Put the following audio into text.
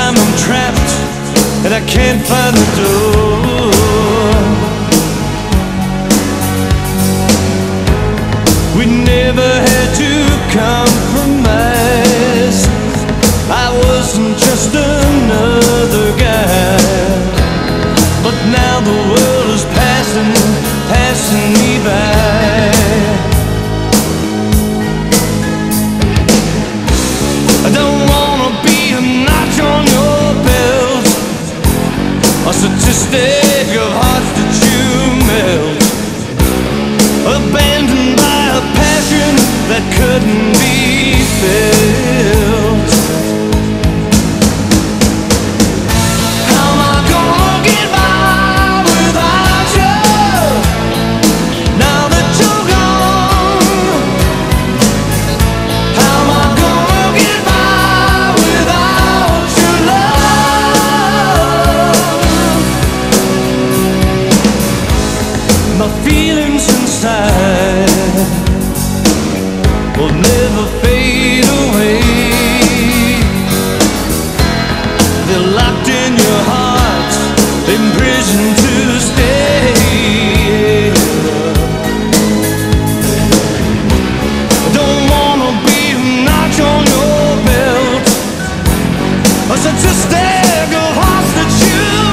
time I'm trapped and I can't find the door. We never had to compromise. I wasn't just another guy, but now the world is passing me by. I don't wanna be a notch on your belt, a statistic of hearts that you melt, abandoned by a passion that couldn't be felt. How am I gonna get by without you, now that you're gone? How am I gonna get by without your love? My feelings inside will never fade away. They're locked in your heart, imprisoned to stay. I don't wanna be a notch on your belt, a statistic of hearts that you